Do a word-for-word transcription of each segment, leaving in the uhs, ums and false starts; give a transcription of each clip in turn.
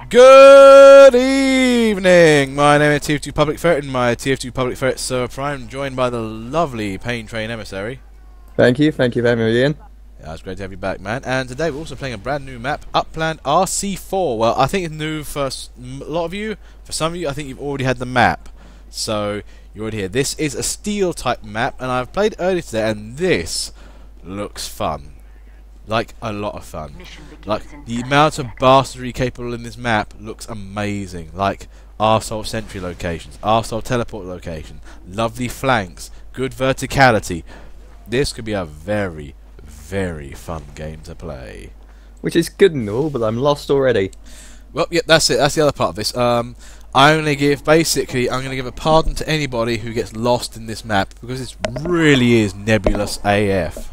Good evening! My name is T F two Public Ferret and my T F two Public Ferret Server Prime, joined by the lovely Pain Train Emissary. Thank you, thank you for having me, Ian. Yeah, it's great to have you back, man. And today we're also playing a brand new map, Upland R C four. Well, I think it's new for s- a lot of you. For some of you, I think you've already had the map. So, you're already here. This is a steel type map, and I've played earlier today, and this looks fun. Like, a lot of fun. Like, the amount of bastardry capable in this map looks amazing. Like, arsehole sentry locations, arsehole teleport location, lovely flanks, good verticality. This could be a very, very fun game to play. Which is good and all, but I'm lost already. Well, yeah, that's it. That's the other part of this. Um, I only give, basically, I'm going to give a pardon to anybody who gets lost in this map, because it really is nebulous A F.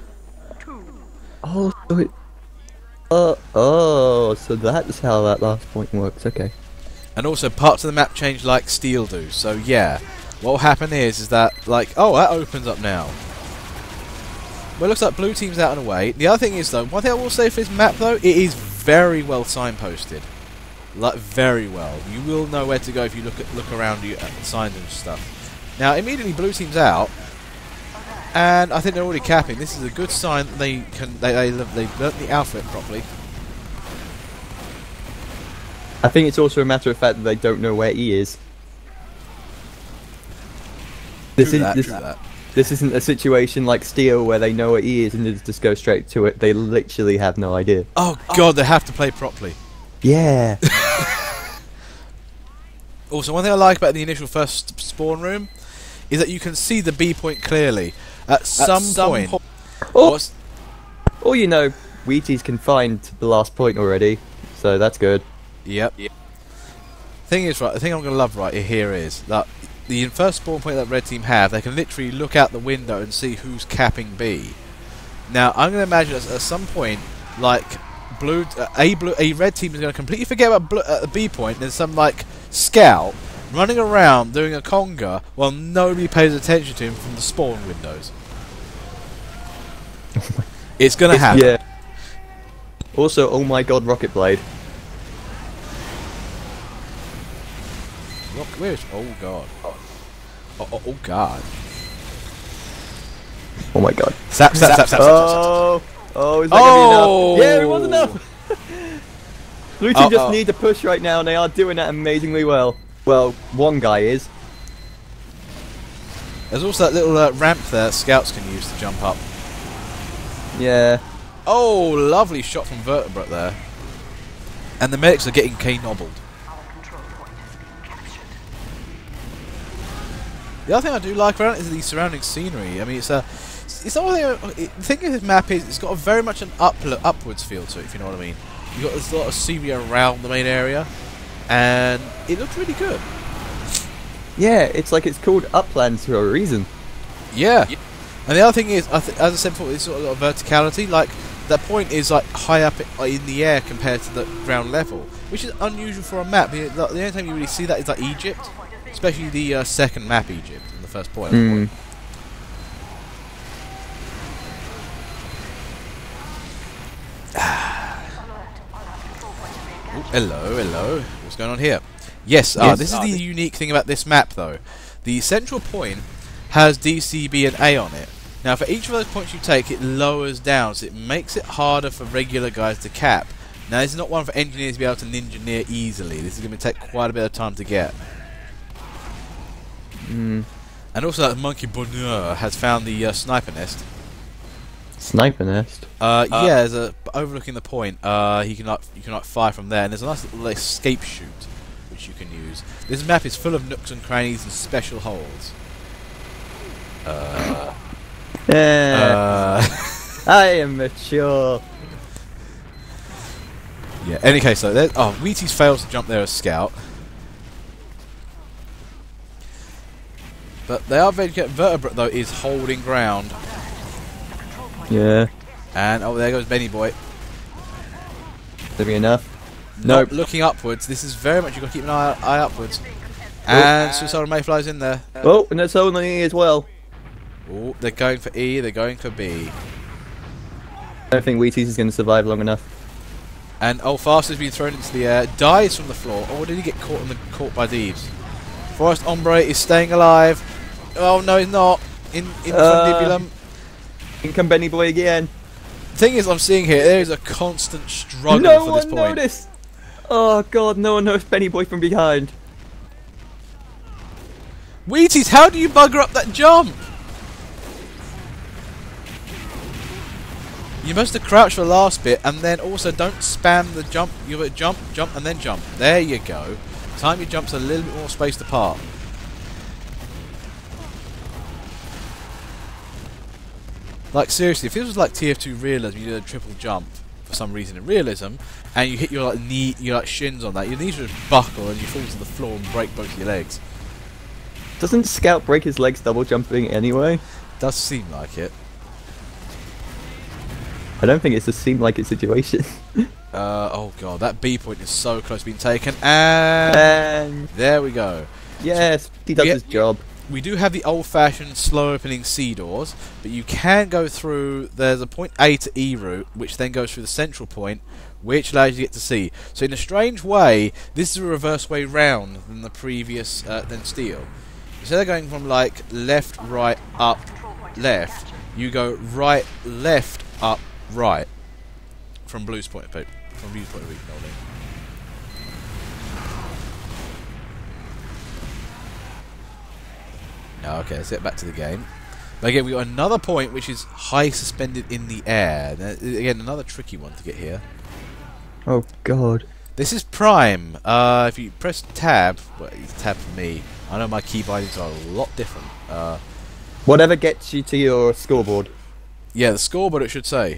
Oh, so it... Uh, oh, so that's how that last point works, okay. And also, parts of the map change like steel do, so yeah. What will happen is, is that, like, oh, that opens up now. Well, it looks like blue team's out and away. The other thing is, though, one thing I will say for this map, though, it is very well signposted. Like, very well. You will know where to go if you look at look around you at the signs and stuff. Now, immediately blue team's out, and I think they're already capping. This is a good sign that they can they they they've learnt the alphabet properly. I think it's also a matter of fact that they don't know where E is. This True is that, this, true that. this isn't a situation like Steel where they know where E is and they just go straight to it. They literally have no idea. Oh god, they have to play properly. Yeah. Also, one thing I like about the initial first spawn room is that you can see the B point clearly. At, At some, some point... Po oh, oh, you know, Wheaties can find the last point already, so that's good. Yep. yep. Thing is, right, the thing I'm going to love right here is that the first spawn point that red team have, they can literally look out the window and see who's capping B. Now, I'm going to imagine at, at some point, like, blue, uh, a blue, a red team is going to completely forget about blue, uh, the B point, and there's some, like, scout running around doing a conga while nobody pays attention to him from the spawn windows. It's gonna happen. Yeah. Also, oh my god, Rocket Blade. Look, where's? Oh god. Oh, oh, oh god. Oh my god. Zap, zap, zap, zap, zap, oh, zap, zap. Oh, is that oh. gonna be enough? Yeah, it was enough. Blue team oh, just oh. need to push right now, and they are doing that amazingly well. Well, one guy is. There's also that little uh, ramp there that scouts can use to jump up. Yeah. Oh, lovely shot from Vertebrate there. And the medics are getting K-nobbled. The other thing I do like around it is the surrounding scenery. I mean, it's a... It's not really... It, the thing of this map is it's got a very much an up, upwards feel to it, if you know what I mean. You've got this lot of scenery around the main area. And it looks really good. Yeah, it's like it's called Upland for a reason. Yeah. yeah. And the other thing is, I th as I said before, it's sort of a lot of verticality. Like, that point is like high up in the air compared to the ground level, which is unusual for a map. The, the only time you really see that is like Egypt, especially the uh, second map Egypt in the first point. Mm. Ooh, hello, hello. What's going on here? Yes, uh, yes this is uh, the unique thing about this map, though. The central point has D, C, B, and A on it. Now, for each of those points you take, it lowers down, so it makes it harder for regular guys to cap. Now, this is not one for engineers to be able to ninja-near easily. This is going to take quite a bit of time to get. Mm. And also, that monkey bonheur has found the uh, sniper nest. Sniper nest. Uh, uh, yeah, there's a overlooking the point. Uh, he can like you can like fire from there, and there's a nice little escape chute which you can use. This map is full of nooks and crannies and special holes. Uh, yeah. uh, I am mature. Yeah. Any case, though, there, oh, Wheaties fails to jump there as scout, but they are very good. Vertebrate though is holding ground. Yeah. And oh, there goes Benny Boy. There be enough? Nope. Nope. Looking upwards. This is very much, you've got to keep an eye, eye upwards. And oh. Suicidal Mayfly's in there. Oh, and that's only E as well. Oh, they're going for E, they're going for B. I don't think Wheaties is going to survive long enough. And oh, Faster's been thrown into the air, dies from the floor. Oh, did he get caught, in the, caught by Deeves? Forest Ombre is staying alive. Oh, no, he's not. In, in the Uh, fundibulum. In come Benny Boy again. The thing is, I'm seeing here, there is a constant struggle No for this one point. noticed! Oh god, no one noticed Benny Boy from behind. Wheaties, how do you bugger up that jump? You must have crouched for the last bit, and then also don't spam the jump. You got to jump, jump, and then jump. There you go. Time your jumps a little bit more spaced apart. Like seriously, if this was like T F two realism, you did a triple jump for some reason in realism, and you hit your like knee, your like shins on that, your knees would just buckle and you fall to the floor and break both your legs. Doesn't Scout break his legs double jumping anyway? Does seem like it. I don't think it's a seem like it situation. Uh, oh god, that B point is so close to being taken, and, And there we go. yes, he does Yeah. his job. We do have the old-fashioned slow-opening C doors, but you can go through. There's a point A to E route, which then goes through the central point, which allows you to get to C. So in a strange way, this is a reverse way round than the previous uh, than steel. Instead of going from like left, right, up, left, you go right, left, up, right. From Blue's point of view. From Blue's point of view, Nolan. Okay, let's get back to the game. But again, we've got another point which is high suspended in the air. Now, again, another tricky one to get here. Oh god. This is Prime. Uh, if you press tab, well, it's tab for me. I know my key bindings are a lot different. Uh, Whatever gets you to your scoreboard. yeah, the scoreboard it should say.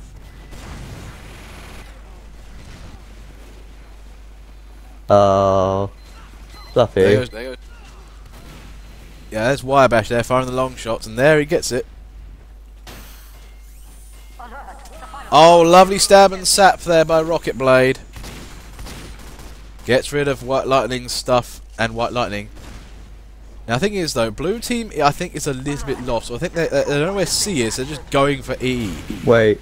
Oh, Fluffy. There goes, there goes. Yeah, there's Wirebash there firing the long shots, and there he gets it. Oh, lovely stab and sap there by Rocket Blade. Gets rid of White Lightning's stuff and White Lightning. Now, the thing is, though, Blue Team, I think, is a little bit lost. I think they, they don't know where C is, they're just going for E. Wait.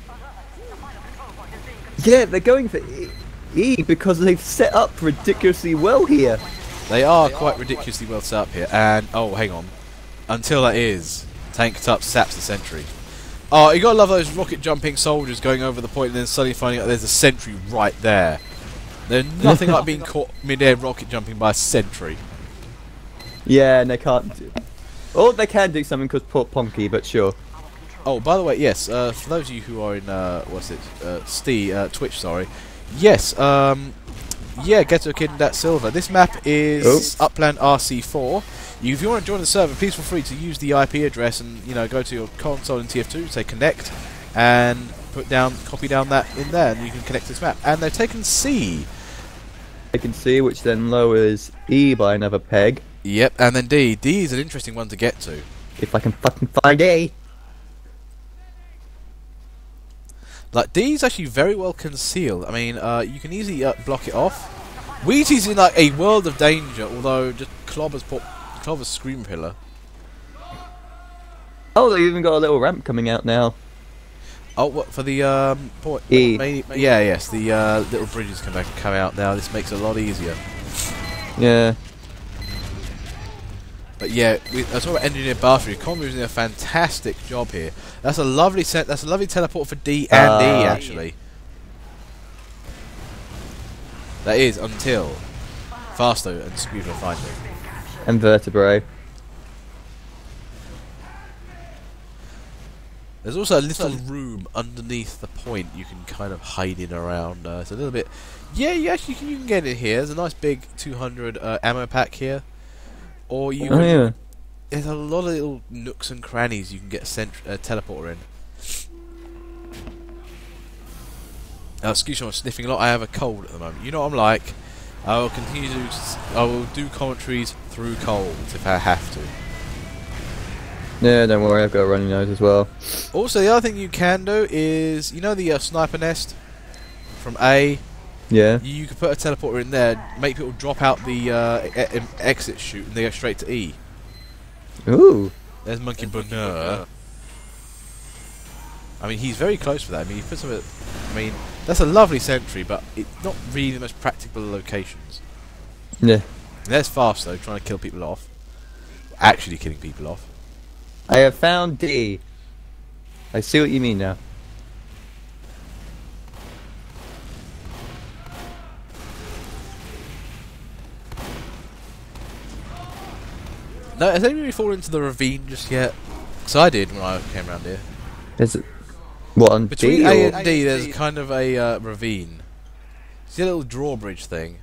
Yeah, they're going for E, e because they've set up ridiculously well here. They are quite ridiculously well set up here, and, oh, hang on. Until that is, tanked up, saps the sentry. Oh, you gotta love those rocket jumping soldiers going over the point and then suddenly finding out there's a sentry right there. There's nothing like being caught mid-air rocket jumping by a sentry. Yeah, and they can't do... Or they can do something because poor Ponky, but sure. Oh, by the way, yes, uh, for those of you who are in, uh, what's it, uh, Ste uh, Twitch, sorry. Yes, um, yeah, Get a Kid and That Silver. This map is Oh. Upland R C four. You, if you want to join the server, please feel free to use the I P address and, you know, go to your console in T F two, say connect, and put down, copy down that in there, and you can connect this map. And they've taken C. They can see, which then lowers E by another peg. Yep, and then D. D is an interesting one to get to. If I can fucking find E. Like, D is actually very well concealed. I mean, uh, you can easily uh, block it off. Wheaties in like a world of danger, although just Clobber's, put, Clobber's Scream Pillar. Oh, they've even got a little ramp coming out now. Oh, what, for the, um, point? E. Maybe, yeah, yes, the uh, little bridges can back come out now. This makes it a lot easier. Yeah. But yeah, we, I was talking about Engineer Battery. Combo is doing a fantastic job here. That's a lovely set. That's a lovely teleport for D and Uh, E actually. That is until Fasto and Squeezer find it. And vertebrae. There's also a little room underneath the point you can kind of hide in around. Uh, it's a little bit. Yeah, you actually can, you can get it here. There's a nice big two hundred uh, ammo pack here. Or you Oh, can, yeah. there's a lot of little nooks and crannies you can get a cent uh, teleporter in. Uh, excuse me, I'm sniffing a lot. I have a cold at the moment. You know what I'm like. I will continue to. s- I will do commentaries through colds if I have to. Yeah, don't worry, I've got a runny nose as well. Also, the other thing you can do is, you know the uh, sniper nest from A. Yeah. You, you can put a teleporter in there, make people drop out the uh, e e exit chute, and they go straight to E. Ooh. There's Monkey Bonheur. I mean, he's very close for that. I mean, he puts him at. I mean, That's a lovely sentry, but it's not really the most practical locations. Yeah. There's fast though, trying to kill people off. Actually killing people off. I have found D. I see what you mean now. No, has anybody fallen into the ravine just yet? Because I did when I came around here. Is it what on Between D? A Or? and D, there's kind of a uh, ravine. See a little drawbridge thing?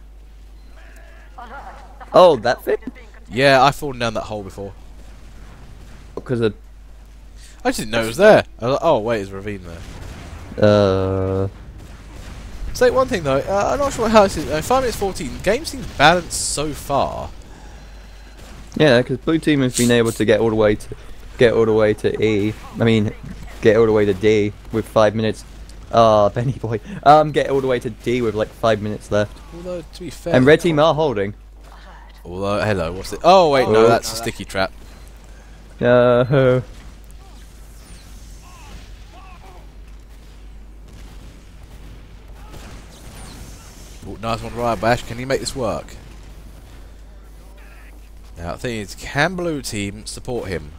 Oh, that thing? Yeah, I've fallen down that hole before. Because of I just didn't know it was there. I was like, oh wait, there's a ravine there. uh. Say one thing though, uh, I'm not sure how this is. Uh, five minutes fourteen. The game seems balanced so far. Yeah, because blue team has been able to get all the way to get all the way to E. I mean, get all the way to D with five minutes. Ah, oh, Benny boy. Um, get all the way to D with like five minutes left. Although to be fair, And red team are holding. Although, hello, what's it? Oh wait, no, Oh. that's a sticky trap. No. Oh, nice one, right, Bash. Can you make this work? Now, the thing is, can blue team support him?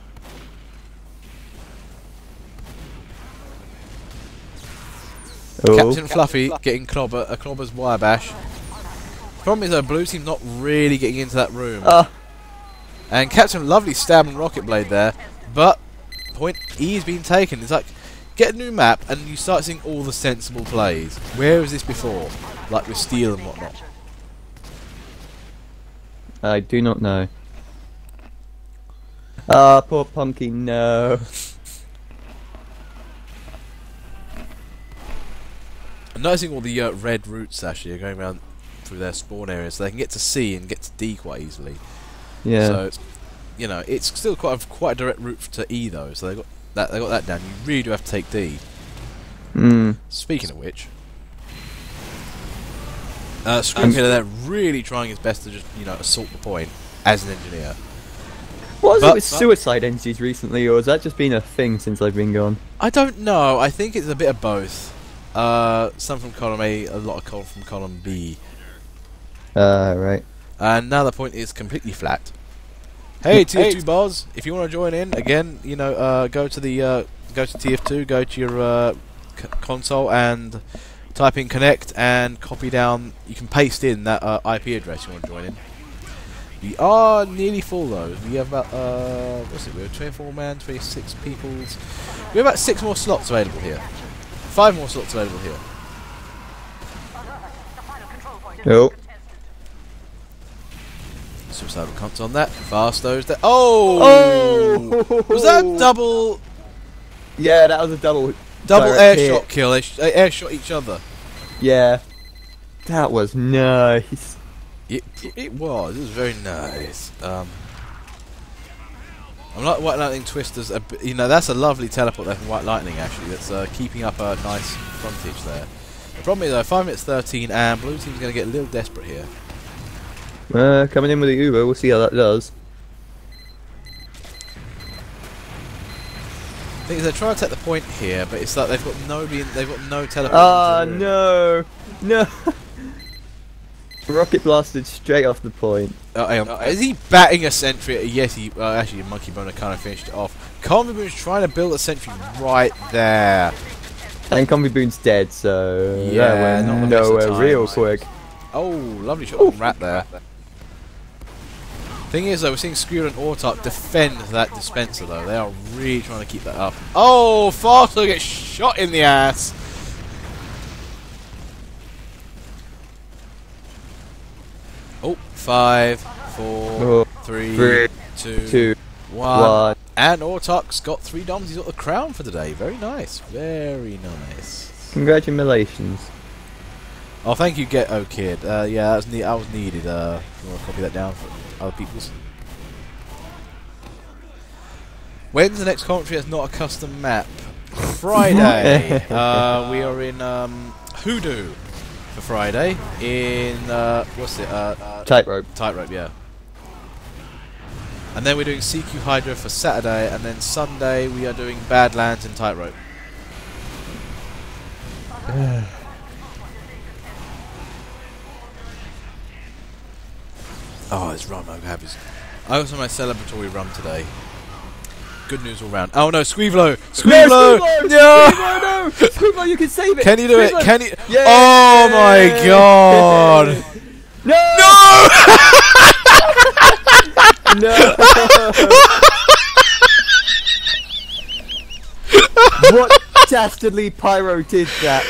Oh. Captain Fluffy getting clobber, a clobber's wire bash. Problem is though, blue team not really getting into that room. Ah. And Captain Lovely stabbing Rocket Blade there, but point E has been taken. It's like, get a new map and you start seeing all the sensible plays. Where was this before? Like with steel and whatnot. I do not know. Ah, poor Pumpkin, no. I'm noticing all the uh, red routes actually are going around through their spawn areas, so they can get to C and get to D quite easily. Yeah. So, it's, you know, it's still quite a, quite a direct route to E though. So they got that they got that down. You really do have to take D. Hmm. Speaking of which, uh, Screamkiller there really trying his best to just you know assault the point as an engineer. What is But- it with suicide entities recently, or has that just been a thing since I've been gone? I don't know. I think it's a bit of both. Uh, some from column A, a lot of column from column B. Uh, right. And now the point is completely flat. Hey, T F two Boz, if you want to join in, again, you know, uh, go to the uh, go to T F two, go to your uh, c console and type in connect and copy down. You can paste in that uh, I P address you want to join in. We are nearly full though. We have about uh, what's it? We have twenty-four man, twenty-six peoples. We have about six more slots available here. Five more slots available here. Oh. Suicidal cunts on that. Fast those there. Oh! Oh! Was that double Yeah, that was a double. double direct air hit. shot kill? They sh they air shot each other. Yeah. That was nice. It it was. It was very nice. Um, I'm like White Lightning Twisters. A bit, you know, that's a lovely teleport there from White Lightning. Actually, that's uh, keeping up a nice frontage there. The problem is though, five minutes thirteen, and blue team's going to get a little desperate here. Uh, coming in with the Uber, we'll see how that does. I think they're trying to take the point here, but it's like they've got nobody. They've got no teleport. Ah, into the room. no. No. Rocket blasted straight off the point. Oh, hang on. Is he batting a sentry? Yes, he. Uh, actually, Monkey Boner kind of finished it off. Combi Boon's trying to build a sentry right there. And Combi Boon's dead, so Yeah, that not went the best of nowhere real times. quick. Oh, lovely shot from Rat there. Thing is, though, we're seeing Skewer and Autark defend that dispenser, though. They are really trying to keep that up. Oh, Faster gets shot in the ass. Oh, five, four, Oh, three, three, two, Two, one. one. And Autark's got three doms. He's got the crown for today. Very nice. Very nice. Congratulations. Oh, thank you, Get Oh Kid. Uh, yeah, that was, ne that was needed. Uh, if you want to copy that down for other people's. When's the next commentary that's not a custom map? Friday. uh, we are in um, Hoodoo for Friday. In uh, what's it? Uh, uh, Tightrope. Tightrope, yeah. And then we're doing C Q Hydra for Saturday, and then Sunday we are doing Badlands and Tightrope. Oh, this rum I have is. I also my celebratory rum today. Good news all round. Oh no, Squeevlo! Squeevlo! No! No! Squeevlo, no! Squeevlo, you can save it! Can you do Squeevlo. it? Can you? Yeah. Oh my god! No! No! No! What dastardly pyro did that?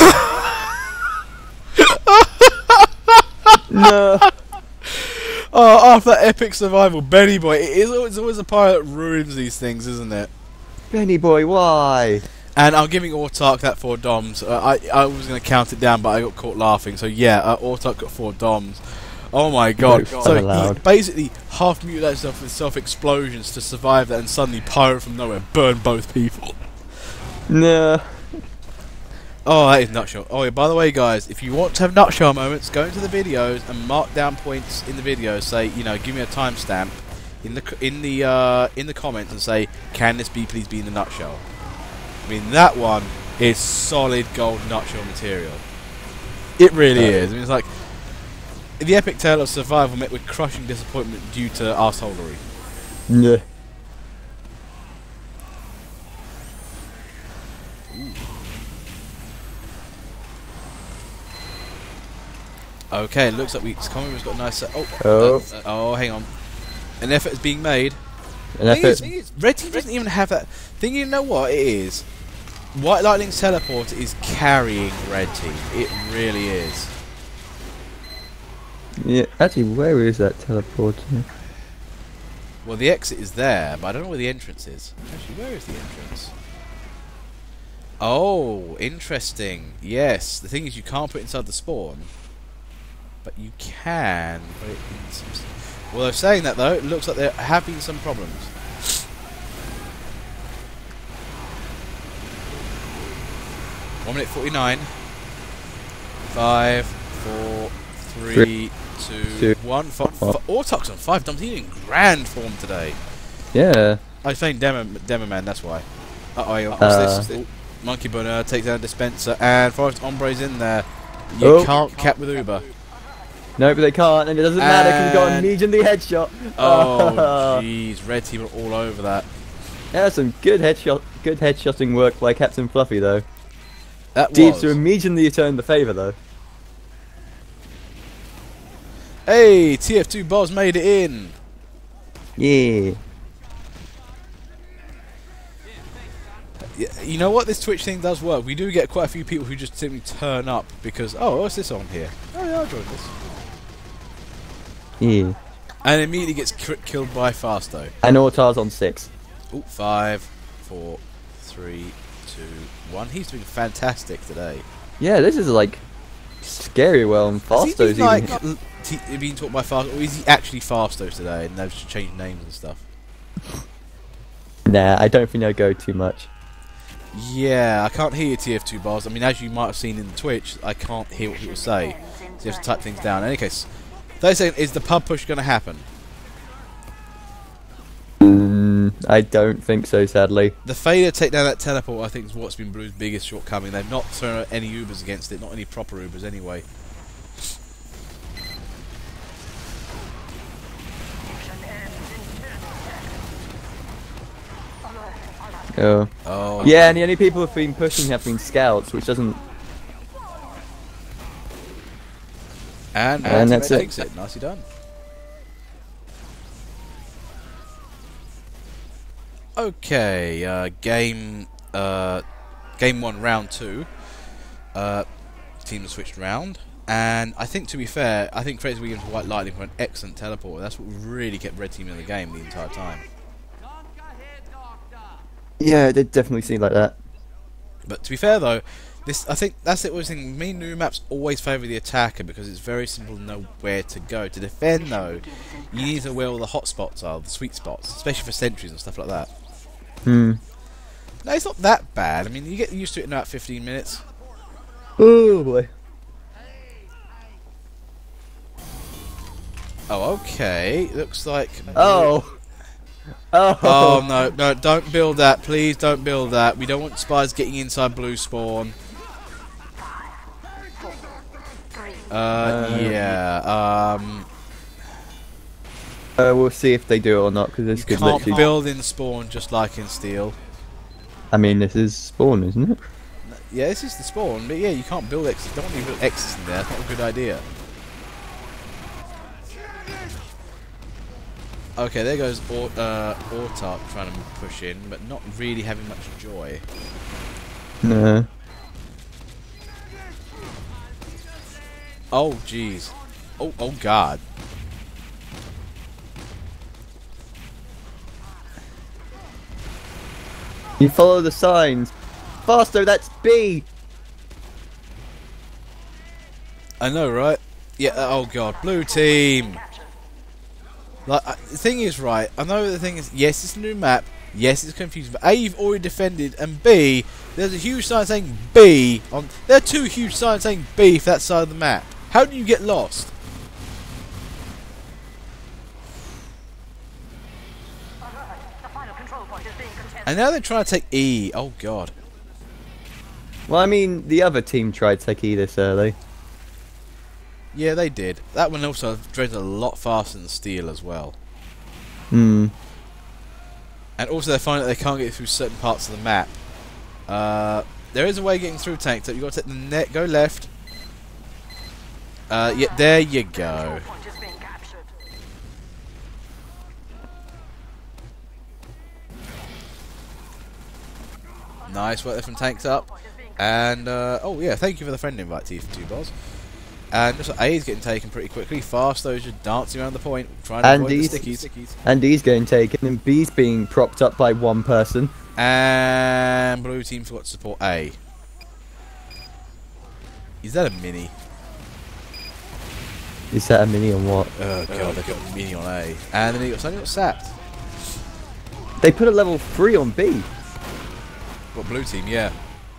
No! Oh, after that epic survival, Benny Boy, it is always, it's always a pirate that ruins these things, isn't it? Benny boy, why? And I'm giving Autark that four doms. Uh, I I was going to count it down, but I got caught laughing. So yeah, uh, Autark got four doms. Oh my god! No, so allowed. he basically half mutilated himself with self explosions to survive that, and suddenly pirate from nowhere burned both people. No. Oh, that is nutshell. Oh yeah, by the way, guys, if you want to have nutshell moments, go into the videos and mark down points in the video. Say, you know, give me a timestamp in the in the uh, in the comments and say, can this be please be in the nutshell? I mean, that one is solid gold nutshell material. It really Uh, is. I mean, it's like the epic tale of survival met with crushing disappointment due to arseholery. No. Okay, it looks like we Commonwealth's got a nice. Uh, oh, Oh. uh, uh, oh, hang on. An effort is being made. An Thing is, effort. thing is, Red Team doesn't even have that. Thing you know what it is? White Lightning's teleport is carrying Red Team. It really is. Yeah, actually, where is that teleport? Well, the exit is there, but I don't know where the entrance is. Actually, where is the entrance? Oh, interesting. Yes, the thing is, you can't put it inside the spawn, but you can put it in some. Well, saying that though, it looks like there have been some problems. One minute forty-nine. Five, four, three, two, two, one. F Autark's on five dumps. He's in grand form today. Yeah. I think Demo, Demo Man, that's why. Uh oh, what's Uh. this? Ooh, Monkey Bunner takes down a dispenser, and Forest Ombre's in there. You Oh. can't cap with Uber. No, but they can't, and it doesn't matter because you got And- immediately headshot. Oh, jeez, Red Team are all over that. Yeah, some good headshot, good headshotting work by Captain Fluffy though. That Seems was. to immediately return the favour though. Hey, T F two Boz made it in. Yeah. Y- You know what? This Twitch thing does work. We do get quite a few people who just simply turn up because, oh, what's this on here? Oh yeah, I'll join this. Yeah. And immediately gets k killed by Fasto. And Autar's on six. Ooh, five, four, three, two, one. He's doing fantastic today. Yeah, this is like scary well and Has he Fasto's been, like, even. l- t being taught by Fasto, or is he actually Fasto today and they've just changed names and stuff? Nah, I don't think they'll go too much. Yeah, I can't hear your T F two bars. I mean, as you might have seen in the Twitch, I can't hear what people say. So you have to type things down. In any case, thirty seconds, is the pub push going to happen? Mm, I don't think so, sadly. The failure to take down that teleport, I think, is what's been Blue's biggest shortcoming. They've not thrown any Ubers against it, not any proper Ubers anyway. Oh. Oh, Yeah, and the only people who've been pushing have been scouts, which doesn't. and, And Martin that's it. takes it. Nicely done. Okay, uh, game uh, game one, round two. Uh, teams switched round, and I think, to be fair, I think Fraser Williams and White Lightning were an excellent teleporter. That's what really kept Red Team in the game the entire time. Yeah, it did definitely seem like that. But to be fair though, this I think that's the always thing. Me new maps always favour the attacker because it's very simple to know where to go. To defend though, you need to know where all the hot spots are, the sweet spots, especially for sentries and stuff like that. Hmm. No, it's not that bad. I mean, you get used to it in about fifteen minutes. Oh boy. Oh, okay. Looks like. Oh. Oh. Oh no, no! Don't build that, please. Don't build that. We don't want spies getting inside blue spawn. Uh, Uh, yeah. Um. Uh, we'll see if they do it or not, because this You could can't literally... build in spawn just like in Steel. I mean, this is spawn, isn't it? Yeah, this is the spawn, but yeah, you can't build X. Don't want to build X's in there. That's not a good idea. Okay, there goes Or uh, Ortark trying to push in, but not really having much joy. No. Oh, jeez. Oh, oh, God. You follow the signs. Faster, that's B! I know, right? Yeah, uh, oh, God. Blue team. Like, uh, the thing is, right, I know the thing is, yes, it's a new map, yes, it's confusing, but A, you've already defended, and B, there's a huge sign saying B, on, there are two huge signs saying B for that side of the map. How do you get lost? And now they're trying to take E, oh god. Well, I mean, the other team tried to take E this early. Yeah, they did. That one also dreaded a lot faster than Steel as well. Hmm. And also they find that they can't get through certain parts of the map. Uh, there is a way of getting through tanks, so you've got to take the net, go left. Uh, yeah, there you go. Nice work there from tanks up. And, uh, oh yeah, thank you for the friend invite, T for two balls. And just A is getting taken pretty quickly. Fast, those just dancing around the point, trying to And avoid the he's- stickies. And D's getting taken, and B's being propped up by one person. And blue team forgot to support A. Is that a mini? Is that a mini on what? Oh god, they got a mini on A. And then he got suddenly got sapped. They put a level three on B. What, blue team? Yeah.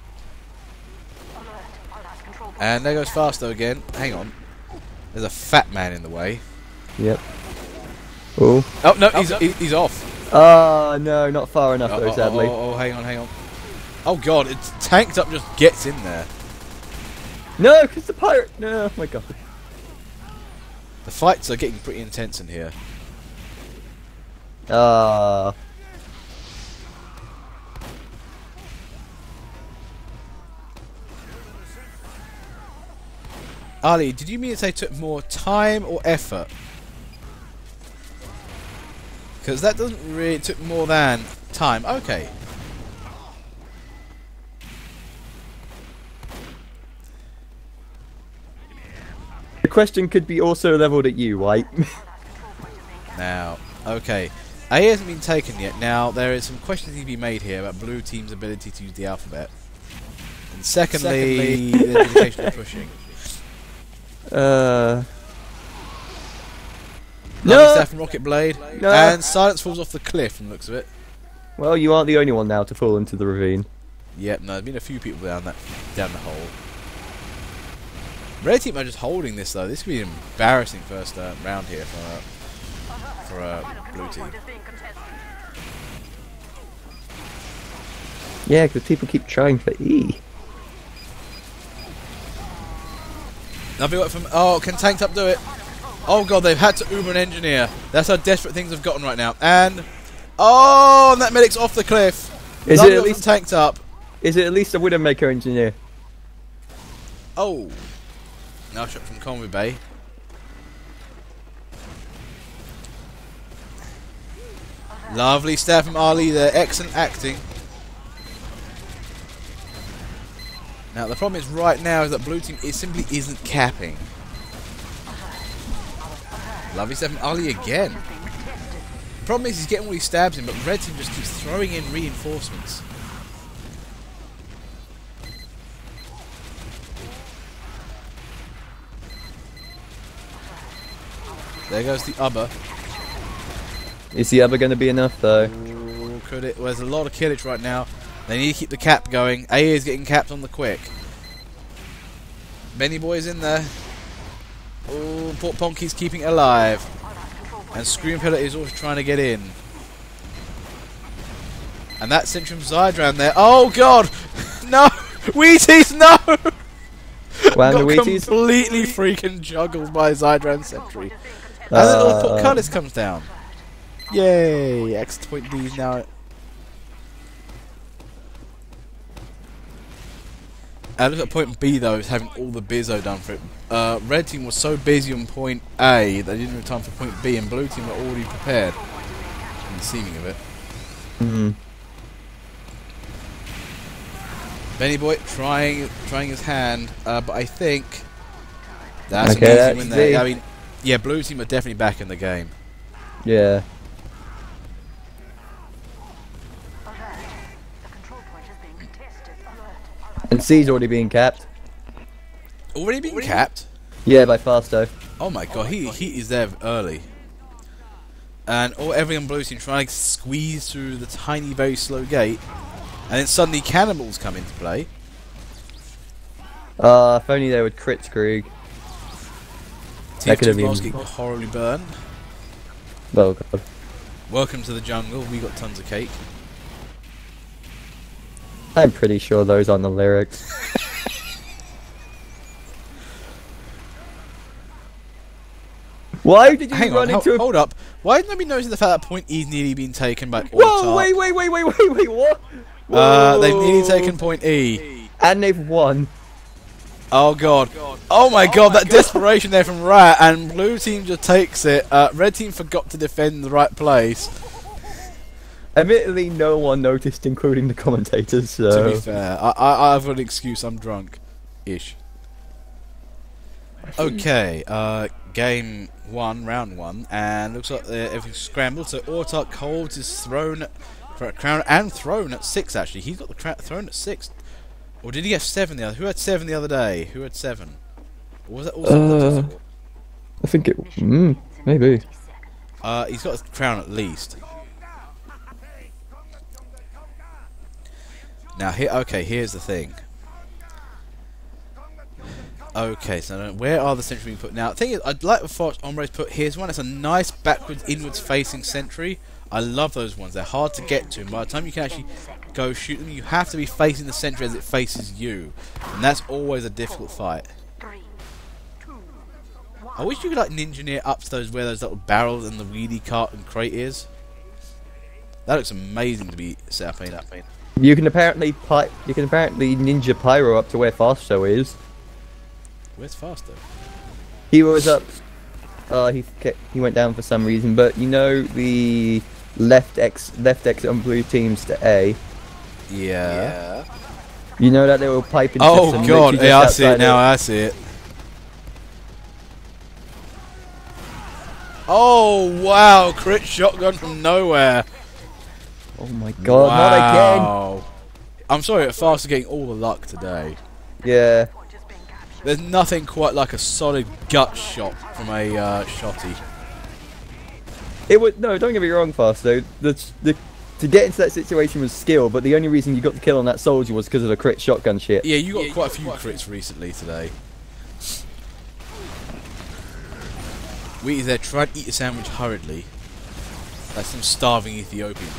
And there goes Fasto again. Hang on. There's a fat man in the way. Yep. Oh. Oh, no, he's, he, he's off. Oh, no, not far enough Oh, though, oh, sadly. oh, oh, oh, hang on, hang on. Oh god, it's tanked up just gets in there. No, because the pirate. No, oh my god. The fights are getting pretty intense in here. Ah. Ali, did you mean to say it took more time or effort? Because that doesn't really it took more than time. Okay. The question could be also leveled at you, White. Now, okay. A hasn't been taken yet. Now, there is some questions to be made here about blue team's ability to use the alphabet. And secondly, Secondly. the dedication to pushing. Uh. Lovely No! stuff from Rocket Blade. No. And Silence falls off the cliff from the looks of it. Well, you aren't the only one now to fall into the ravine. Yep, no, there's been a few people down that down the hole. Red team are just holding this though. This could be an embarrassing first uh, round here for uh, for uh, blue team. Yeah, because people keep trying for E. Lovely work from. Oh, can Tanked Up do it? Oh god, they've had to Uber an engineer. That's how desperate things have gotten right now. And oh, and that medic's off the cliff. Is Lovely it at work from least? Tanked Up? Is it at least a Widowmaker engineer? Oh, now shot from Conway Bay. Lovely stab from Ali there. Excellent acting. Now the problem is right now is that blue team is simply isn't capping. Lovely stab from Ali again. The problem is he's getting all these stabs in, but red team just keeps throwing in reinforcements. There goes the Ubber. Is the other going to be enough though? Ooh, could it? Well, there's a lot of killage right now. They need to keep the cap going. A is getting capped on the quick. Benny Boy's in there. Oh, Port Ponky's keeping it alive. And Scream Pillar is also trying to get in. And that Centrum Zydran there. Oh god! No! Wheaties, no! Wow, Got the Wheaties. completely freaking juggled by Zydran Sentry. And then the Uh, portcullis comes down. Yay! Exit point D is now. And look at point B though, is having all the bizzo done for it. Uh, red team was so busy on point A they didn't have time for point B, and blue team were already prepared. In the seeming of it. mm, Benny Boy trying trying his hand, uh, but I think that's Okay, an that's easy win there. the- I mean, yeah, blue team are definitely back in the game. yeah. And C's already being capped. Already been capped. Yeah, by Fasto. Oh my god, he he is there early. And all everyone blue team trying to squeeze through the tiny, very slow gate, and then suddenly cannibals come into play. Uh, if only they would crit Krieg. Team could have two boss been- getting horribly burned. Oh god. Welcome to the jungle. We got tons of cake. I'm pretty sure those aren't the lyrics. Why did you Hang run on, into ho a... hold up. Why didn't nobody notice the fact that point E's nearly been taken by Whoa, Autark? wait, wait, wait, wait, wait, wait, what? Uh, they've nearly Whoa. taken point E. And they've won. Oh god. Oh my god, that desperation there from Rat, and blue team just takes it. Uh, red team forgot to defend the right place. Admittedly, no one noticed, including the commentators, so... To be fair, I, I, I've got an excuse, I'm drunk. Ish. Okay, uh, game one, round one, and looks like uh, everything's scrambled, so Autark holds his throne, for crown and throne at six actually. He's got the cra throne at six. Or did he get seven the other? Who had seven the other day? Who had seven? Or was that also Uh, I think it... Mm, maybe. Uh, he's got a crown at least. Now here, okay, here's the thing. Okay, so where are the sentries being put? Now, the thing is, I'd like the Forest Hombres put. Here's one. It's a nice backwards, inwards facing sentry. I love those ones. They're hard to get to, and by the time you can actually go shoot them, you have to be facing the sentry as it faces you, and that's always a difficult fight. I wish you could like ninja up to those where those little barrels and the wheelie cart and crate is. That looks amazing to be set up in. You can apparently pi you can apparently ninja pyro up to where Fasto is. Where's faster? He was up. Uh, he ke- he went down for some reason, but you know the left X left exit on blue teams to A. Yeah. You know that little pipe in. Oh system god, literally yeah, I just see it outside now. of- I see it. Oh wow, crit shotgun from nowhere. Oh my god, not again! Wow. I'm sorry, at Fast are getting all the luck today. Yeah. There's nothing quite like a solid gut shot from a uh, shotty. It was no. Don't get me wrong, Fasto. The the to get into that situation was skill, but the only reason you got the kill on that soldier was because of the crit shotgun shit. Yeah, you got quite a few crits recently today. Wheaty's there trying to eat a sandwich hurriedly. Like some starving Ethiopian.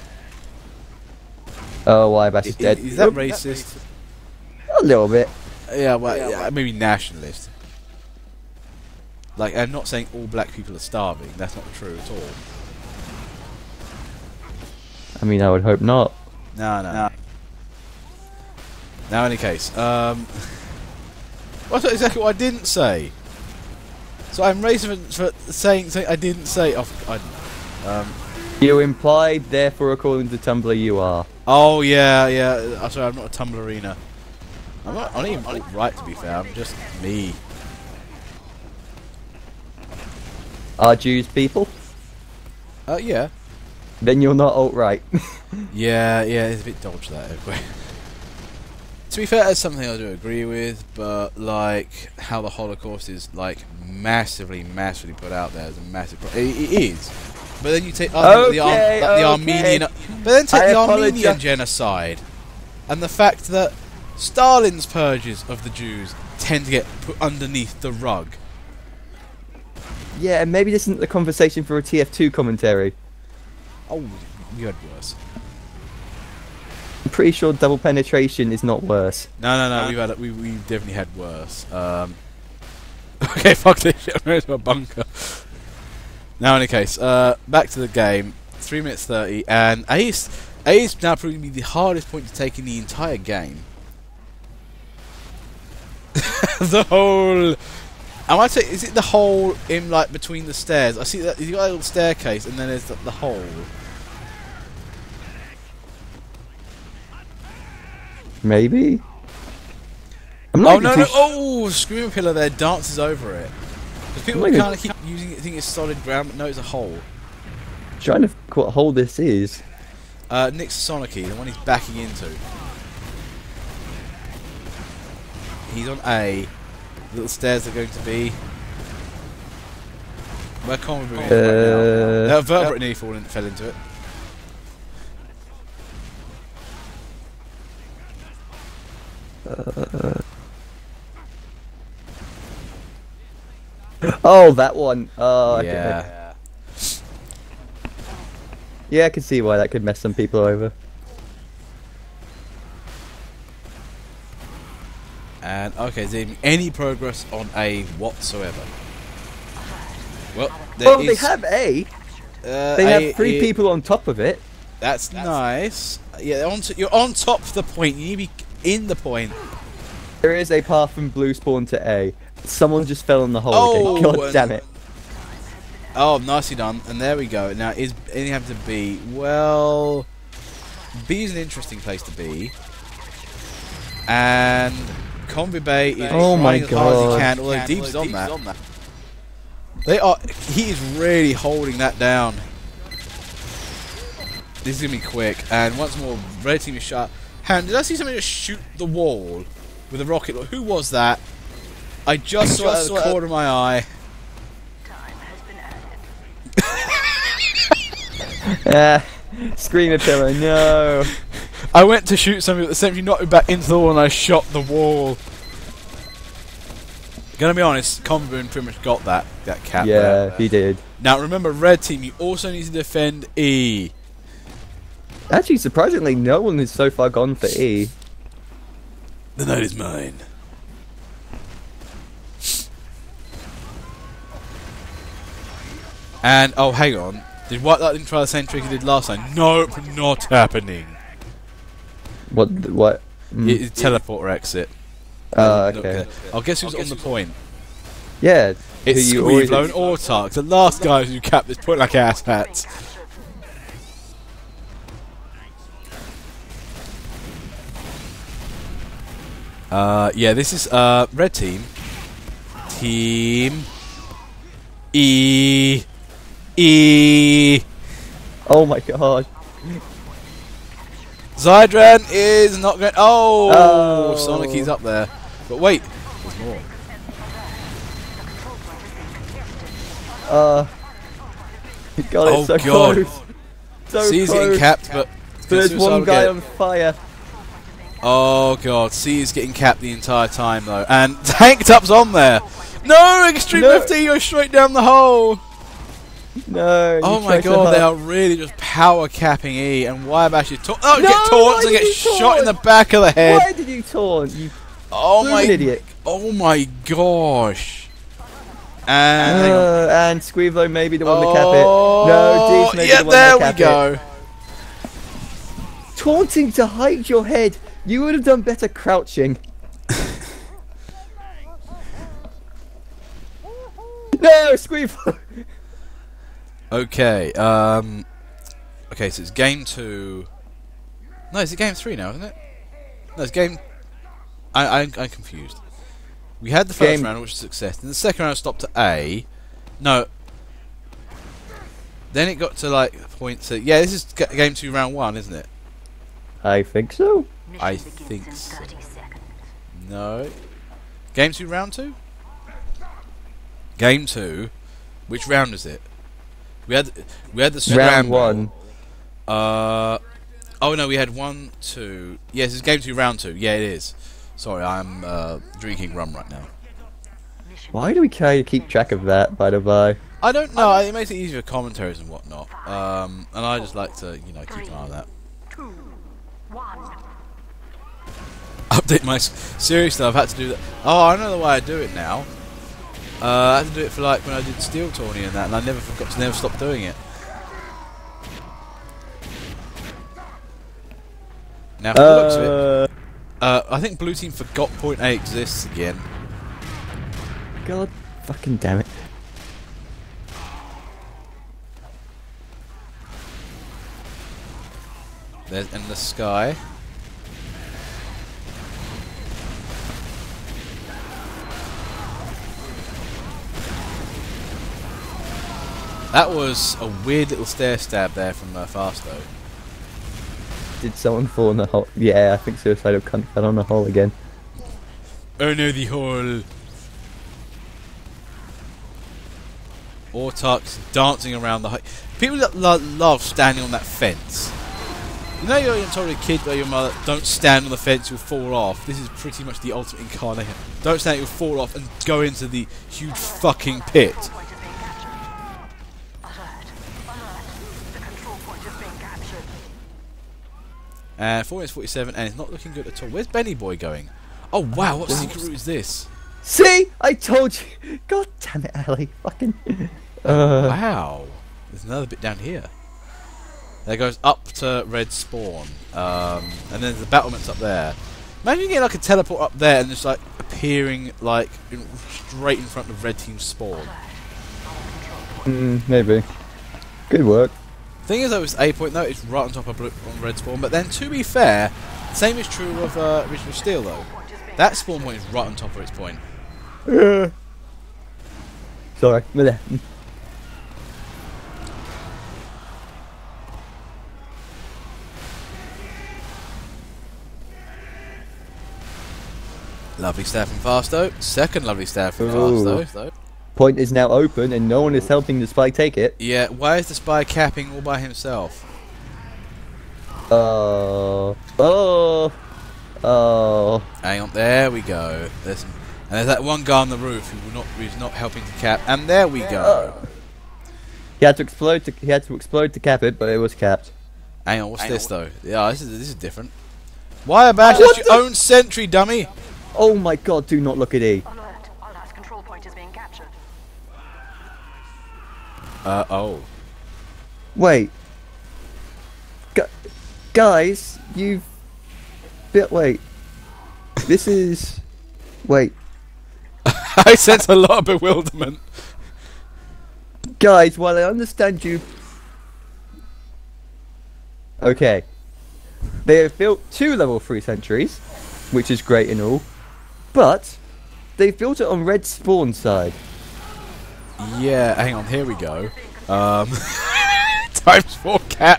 Oh, why Bash is I- dead? Is that racist? A little bit. Yeah, well, yeah, maybe nationalist. Like, I'm not saying all black people are starving. That's not true at all. I mean, I would hope not. No, no. no. Now, in any case, um, well, that's exactly what I didn't say. So I'm racist for, for saying something I didn't say. Oh, I don't know. Um, You implied, therefore, according to Tumblr, you are. oh yeah, yeah. I'm sorry, I'm not a Tumblrina. I'm not. I'm not even alt-right, to be fair. I'm just me. Are Jews people? Uh, yeah. Then you're not alt-right. Yeah, yeah, it's a bit dodgy that anyway. To be fair, that's something I do agree with, but like how the Holocaust is like massively, massively put out there as a massive problem. It, it is, but then you take other the, Ar Okay, like the okay. Armenian, but then take I the Armenian apologize. genocide, and the fact that Stalin's purges of the Jews tend to get put underneath the rug. Yeah, maybe this isn't the conversation for a T F two commentary. Oh, you had worse. I'm pretty sure double penetration is not worse. No, no, no. We've had we we definitely had worse. Um, okay, fuck this shit. I'm going to a bunker. Now, in any case, uh, back to the game. Three minutes thirty, and Ace, Ace now proving to be the hardest point to take in the entire game. The hole. Am I saying? Is it the hole in like between the stairs? I see that you got a little staircase, and then there's the, the hole. Maybe. I'm Oh not no too no! sh- Oh, Screamer Pillar there dances over it. Because people I'm not kind of keep using it, think it's solid ground, but no, it's a hole. Trying to think what hole this is. Uh, Nick's Sonicy, the one he's backing into. He's on A. Little stairs are going to be. Where can't we bring it Uh, right now? Uh, Vertebrate nearly fallen, fell into it. Uh, oh, that one. Oh, okay. Yeah. Yeah, I can see why that could mess some people over. And okay, is there any progress on A whatsoever? Well, there Oh, they is, have A. uh, They A have three i- people on top of it. That's, nice. Yeah, on to, you're on top of the point. You need to be in the point. There is a path from blue spawn to A. Someone just fell in the hole Oh, again. God and- damn it. Oh, nicely done. And there we go. Now, is anything happened to B? Well, B is an interesting place to be. And Convoy Bay is Oh my trying as hard as he God. can, although Deep's on that. They are. He is really holding that down. This is gonna be quick. And once more, red team is shot. Hand, did I see somebody just shoot the wall with a rocket? Who was that? I just saw it out of the corner of my eye. Ah, Screamer Pillar, no. I went to shoot somebody, but essentially knocked me back into the wall, and I shot the wall. Gonna be honest, Convoy pretty much got that that cap. Yeah, there. he did. Now remember, red team, you also need to defend E. Actually, surprisingly, no one has so far gone for E. The night is mine. And oh, hang on. Did White Lightning try the same trick he did last time? Nope, not happening. What? What? Mm. It is teleporter exit. Ah, Look okay. there. I'll guess who's on the point. Yeah. It's who you always- Squeeblow and Autark, the last guys who capped this point like ass hats. Uh, yeah, this is uh red team. Team E E. Oh my god. Zydran is not going. Oh, Oh. Sonicy's up there. But wait, there's more. Uh. God, it's Oh, so God. close. So C is getting close. capped, but There's one Suicidal guy get- on fire. Oh god, C is getting capped the entire time though, and Tank Tup's on there. No, Extreme No. F T goes straight down the hole. No. Oh you my tried so god, hard. they are really just power capping E, and Wirebash is ta- oh, No, get taunts why and did get you shot in the taunt? back of the head. Why did you taunt? You Oh blew my, an idiot. oh my gosh. And hang on. Uh, and Squeeblow may be the one to cap it. Oh, No, Deeps may be yeah, the one there to we cap go. it. Taunting to hide your head. You would have done better crouching. No, Squeeblow. Okay, um, okay, so it's game two. No, it's game three now, isn't it? No, it's game. I, I I'm confused. We had the first Game- round, which was a success. Then the second round stopped at A. No. Then it got to like points. At, yeah, this is g game two, round one, isn't it? I think so. I think so. No. Game two, round two. Game two. Which round is it? We had we had the Round scramble. one. Uh, oh no, we had one, two. Yes, it's game two, round two. Yeah, it is. Sorry, I'm uh, drinking rum right now. Why do we try to keep track of that, by the by? I don't know. It makes it easier for commentaries and whatnot. Um, and I just like to, you know, keep an eye on that. Update my s seriously. I've had to do that. Oh, I know the way I do it now. Uh, I had to do it for like when I did Steel Tourney and that, and I never forgot to never stop doing it. Now, for the looks of it, uh, I think Blue Team forgot Point A exists again. God fucking damn it. There's in the sky. That was a weird little stair stab there from uh, Fasto. Did someone fall in the hole? Yeah, I think Suicidal Cunt fell on the hole again. Oh no, the hole. Autark's dancing around the... People that lo love standing on that fence. You know you're told a kid by your mother, don't stand on the fence, you'll fall off. This is pretty much the ultimate incarnation. Don't stand, you'll fall off and go into the huge fucking pit. And four minutes forty-seven, and it's not looking good at all. Where's Benny Boy going? Oh wow, what secret route is this? See? I told you! God damn it, Ali. Fucking... Uh, Wow. There's another bit down here. That goes up to Red Spawn. Um, and then the battlements up there. Imagine getting like a teleport up there and just like appearing like in, straight in front of Red Team's spawn. mm, maybe. Good work. Thing is though, it's A point though, it's right on top of blue, on Red Spawn. But then to be fair, same is true of uh, Original Steel though. That spawn point is right on top of its point. Uh, sorry. Lovely stab from Fasto. Second lovely stab from Ooh. Fasto. Point is now open and no one is helping the spy take it. Yeah, why is the spy capping all by himself? Oh. Oh. Oh. Hang on, there we go. There's some, and there's that one guy on the roof who will not, who's not helping to cap. And there we go. Uh, he had to explode. To, he had to explode to cap it, but it was capped. Hang on, what's Hang this on. though? Yeah, this is this is different. Why about oh, your own sentry, dummy? Oh my God! Do not look at E. Alert! Our last control point is being captured. Uh oh. Wait. Gu guys, you've. Bit wait. This is. Wait. I sense a lot of bewilderment. Guys, while I understand you. Okay. They have built two level three sentries, which is great and all, but they've built it on Red Spawn side. Yeah, hang on, here we go. Um, times four cap.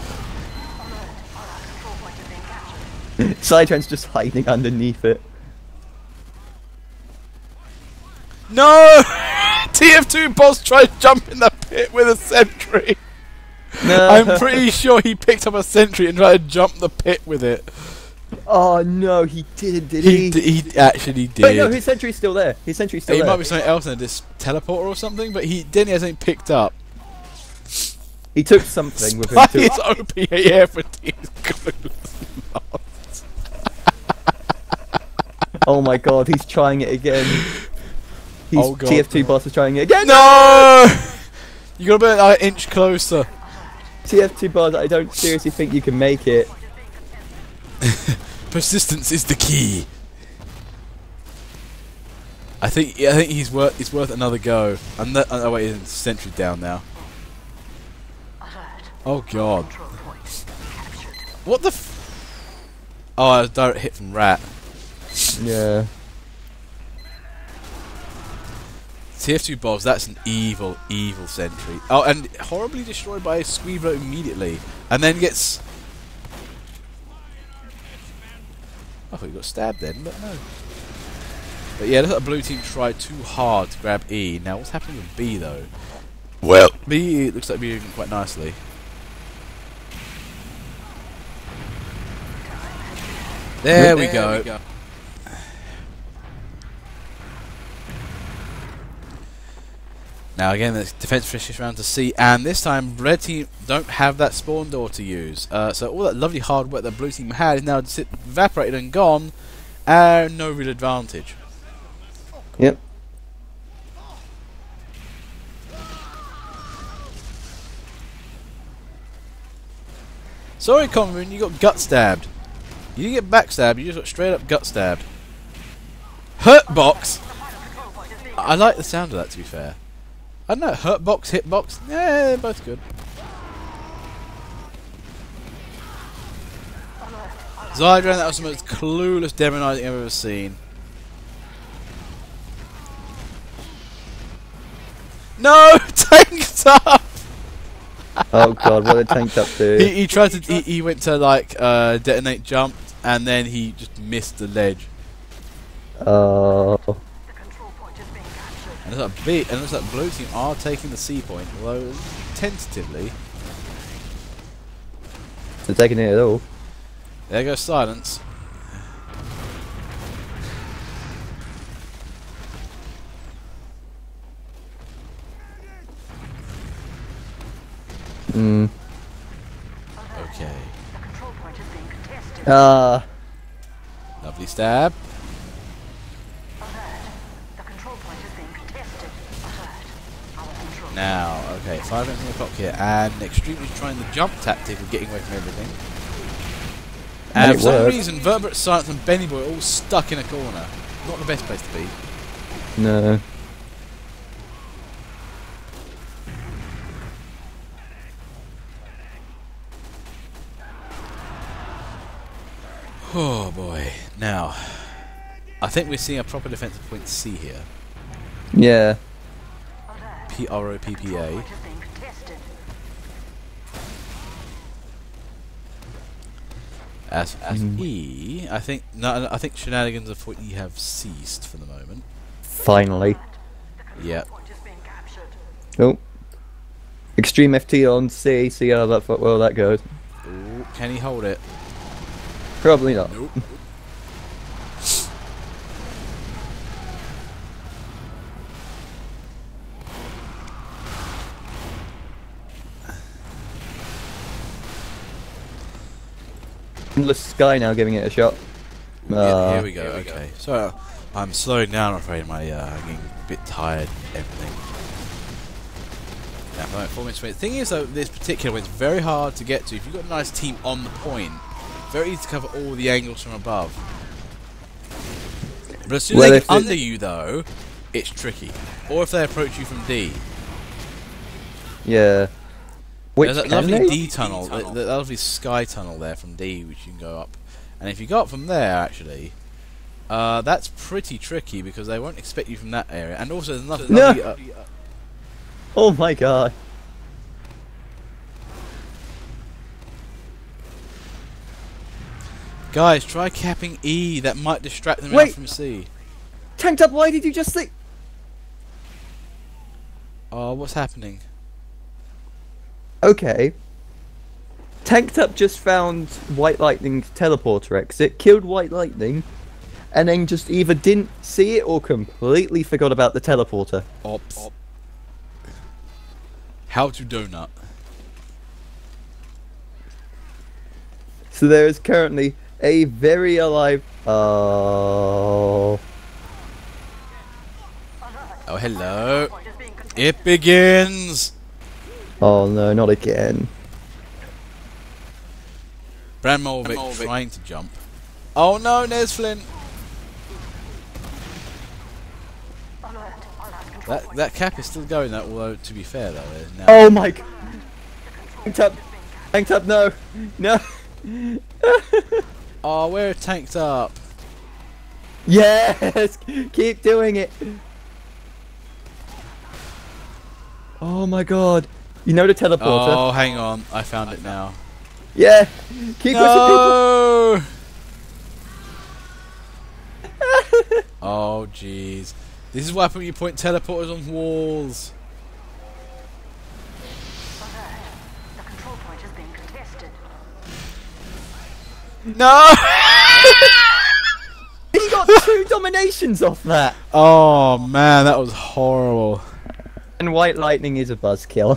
Psytrance just hiding underneath it. No! T F two boss tried to jump in the pit with a sentry. No. I'm pretty sure he picked up a sentry and tried to jump the pit with it. Oh no, he didn't, did he? He, d he actually did. Wait, no, his sentry's still there. His sentry's still he there. He might be something else in this teleporter or something, but he didn't have something picked up. He took something with him Spy too. is O P A F and he's Oh my God, he's trying it again. He's oh God. T F two boss is trying it again. No! You gotta be like an inch closer. T F two boss, I don't seriously think you can make it. Persistence is the key. I think I think he's worth it's worth another go. And that, oh wait, his sentry's down now. Oh God. What the f Oh, a direct hit from Rat. Yeah. T F two boss, that's an evil, evil sentry. Oh, and horribly destroyed by a Squeebler immediately. And then gets... I thought he got stabbed then, but no. But yeah, looks like the blue team tried too hard to grab E. Now, what's happening with B, though? Well, B looks like B moving quite nicely. There, there we go. We go. Now again, the defense finishes round to C, and this time red team don't have that spawn door to use. Uh, so all that lovely hard work that blue team had is now sit evaporated and gone, and no real advantage. Yep. Sorry, Conrad, you got gut stabbed. You didn't get backstabbed, you just got straight up gut stabbed. Hurt box! I like the sound of that, to be fair. I don't know, hurt box, hit box, yeah, they're both good. Zydran, that was the most clueless demonizing I've ever seen. No! Tanked up! Oh god, what did tanked up do? He, he tried to. He, he went to like uh, detonate jump, and then he just missed the ledge. Oh. And it looks like B, and it looks like blue team are taking the C point, although tentatively. So taking it at all. There goes silence. Hmm. Okay. Ah. Lovely stab. Now, okay, five minutes on the clock here, and Extreme is trying the jump tactic of getting away from everything. And And for it some worked. reason, Vertebrate, Silence, and Benny Boy are all stuck in a corner. Not the best place to be. No. Oh boy. Now, I think we're seeing a proper defensive point C here. Yeah. P R O P P A. As as Mm. E, I think no, I think shenanigans of what E have ceased for the moment. Finally. Yep. Oh. Extreme F T on C. See how that well that goes. Ooh, can he hold it? Probably not. Nope. Endless Sky now giving it a shot. Yeah, Ah. here we go. Okay, so I'm slowing down. I'm afraid my uh, I'm getting a bit tired. Everything. Now, right, four minutes. The thing is, though, this particular one, it's very hard to get to. If you've got a nice team on the point, very easy to cover all the angles from above. But as soon as Well, they if get it- under you, though, it's tricky. Or if they approach you from D. Yeah. Which There's that can lovely they? D tunnel, that, that lovely sky tunnel there from D, which you can go up. And if you go up from there, actually, uh, that's pretty tricky because they won't expect you from that area. And also, there's enough. No. Lovely, uh, Oh my god. guys, try capping E. That might distract them Wait. enough from C. Tanked up, why did you just think? Oh, what's happening? Okay. Tanked up just found White Lightning's teleporter exit, killed White Lightning, and then just either didn't see it or completely forgot about the teleporter. Ops. How to donut. So there is currently a very alive. Oh. Oh, hello. It begins. Oh no, not again. Bran Molvik trying to jump. Oh no, Nez Flint. That that cap is still going. That, although to be fair though, there's now. Oh my god. Tanked up. Tanked up, no. No. Oh, we're tanked up. Yes! Keep doing it. Oh my god. You know the teleporter? Oh, hang on, I found it now. Yeah. Keep pushing No. Oh jeez, this is what happens when you point teleporters on walls. The control point is being contested. No. people. He got two dominations off that. Oh man, that was horrible. And White Lightning is a buzzkill.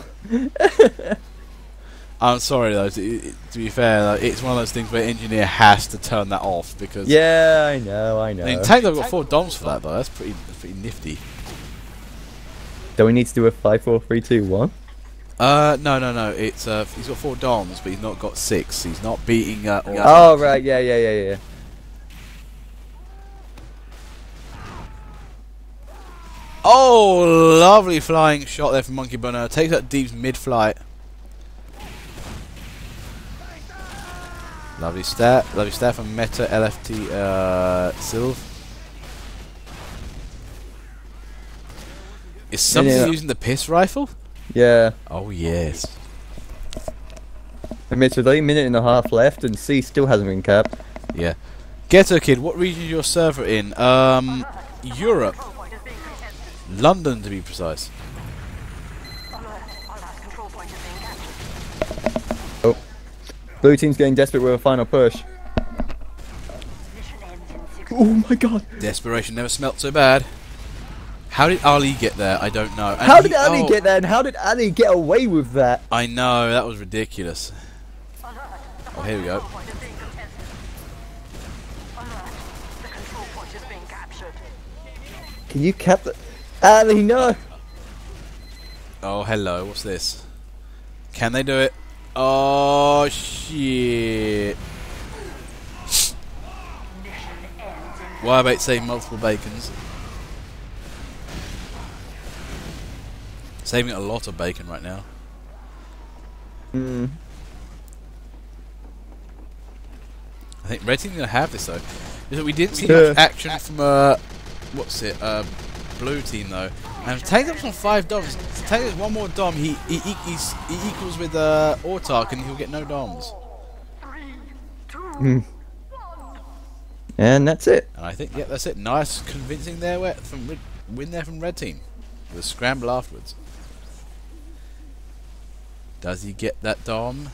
I'm sorry though. To, to be fair, though, it's one of those things where engineer has to turn that off because. Yeah, I know, I know. I mean, Tank got four doms for that though. That's pretty, that's pretty nifty. Do we need to do a five, four, three, two, one? Uh, no, no, no. It's uh, he's got four doms, but he's not got six. He's not beating. Uh, all Oh right, yeah, yeah, yeah, yeah. Oh, lovely flying shot there from Monkey Bono. Takes out Deep's mid-flight. Lovely stat. Lovely stat from Meta L F T uh, Sylv. Is somebody Yeah. using the piss rifle? Yeah. Oh, yes. I mean, it's with a minute and a half left, and C still hasn't been capped. Yeah. Ghetto Kid, what region is your server in? Um, Europe. Control point is being contested. London, to be precise. Alert. Our last control point is being captured. Oh. Blue team's getting desperate with a final push. Mission ends in six. Oh my god. Desperation never smelt so bad. How did Ali get there? I don't know. And How he- did Ali oh, get there, and how did Ali get away with that? I know, that was ridiculous. Alert. Oh, here we go. Control point is being contested. Alert. The control point is being captured. Can you cap the... Ali, no! Oh, hello. What's this? Can they do it? Oh, shit. Mission ends in Why about saying multiple bacons? Saving a lot of bacon right now. Hmm. I think Red Team's gonna have this though. Is that we didn't see Yeah. much action from uh, what's it? Uh, Blue Team though. And Tank up on five doms. Tank has one more dom. He he, he he's, he equals with uh, Autark, and he'll get no doms. three, two, Hmm. And that's it. And I think yeah, that's it. Nice, convincing there where- from Red, win there from Red Team. With a scramble afterwards. Does he get that dom?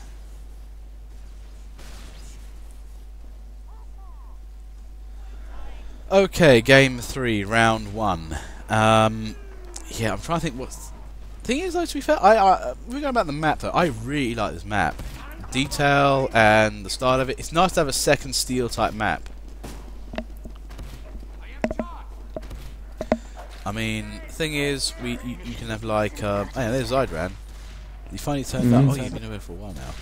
Okay, game three, round one. Um, yeah, I'm trying to think what's... Thing is, though, to be fair, I, I we're going about the map though. I really like this map, detail and the style of it. It's nice to have a second steel type map. I mean, thing is, we you, you can have like, uh, oh yeah, there's Zydran. He finally turned up. Oh, he's been away for a while now.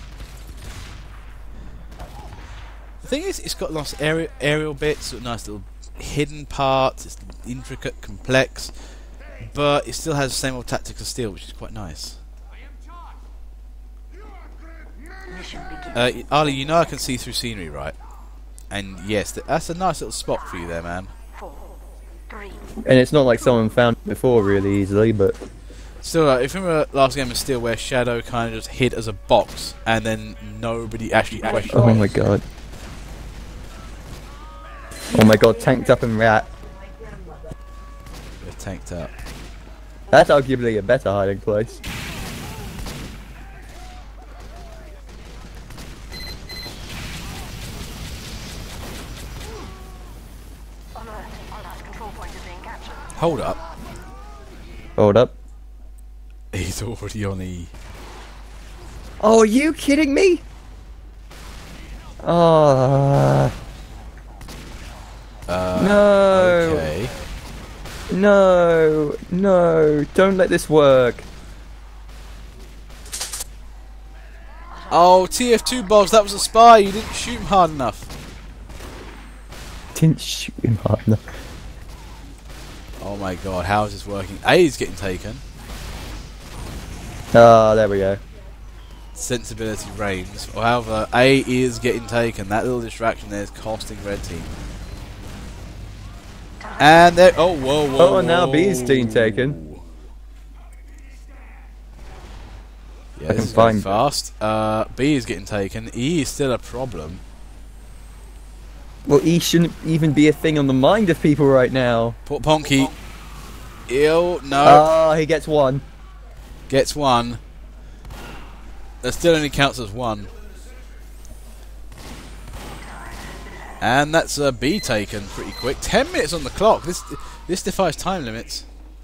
The thing is, it's got lots of aerial, aerial bits, nice little hidden parts. It's intricate, complex, but it still has the same old tactics of steel, which is quite nice. mission begins. Uh, Ali, you know I can see through scenery, right? And yes, th that's a nice little spot for you there, man. Four, three, And it's not like someone found it before really easily, but... Still, uh, if you remember last game of Steel where Shadow kind of just hid as a box and then nobody actually questioned Oh it. my god. Oh my god, tanked up and rat. They're tanked up. That's arguably a better hiding place. alert. Our last control point is being captured. Hold up. Hold up. He's already on E. Oh, are you kidding me? Oh, Uh, no. Okay. No, no, don't let this work. Oh, T F two boss, that was a spy. You didn't shoot him hard enough. Didn't shoot him hard enough. Oh my god, how is this working? A is getting taken. Ah, there we go. Sensibility reigns. However, A is getting taken. That little distraction there is costing Red Team. And there. Oh, whoa, whoa. Oh, and now whoa. B's team taken. Yeah, I this can is going find- fast. Uh, B is getting taken. E is still a problem. Well, E shouldn't even be a thing on the mind of people right now. Port Ponky. Ew, no. Ah, he gets one. Gets one. That still only counts as one. And that's uh, B taken pretty quick. Ten minutes on the clock. This this defies time limits.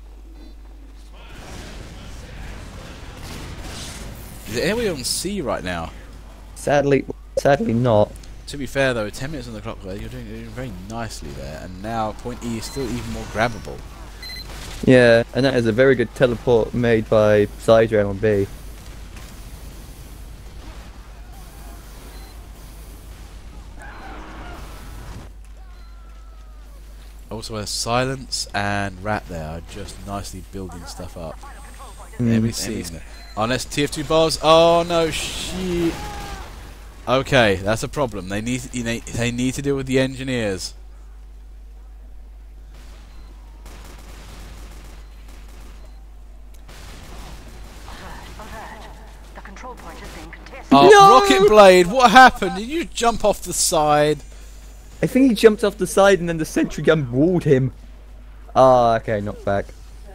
Is it anybody on C right now? Sadly, sadly not. To be fair though, ten minutes on the clock there, you're doing, you're doing very nicely there. And now point E is still even more grabbable. Yeah, and that is a very good teleport made by Zydran on B. also has Silence and Rat there are just nicely building stuff up. Mm. Everybody's seeing it. Unless T F two bars. Oh no, shit. Okay, that's a problem. They need you know, they need to deal with the engineers. The control point is being contested. Oh, No! Rocket Blade, what happened? Did you jump off the side? I think he jumped off the side and then the sentry gun walled him. Ah, okay, knocked back.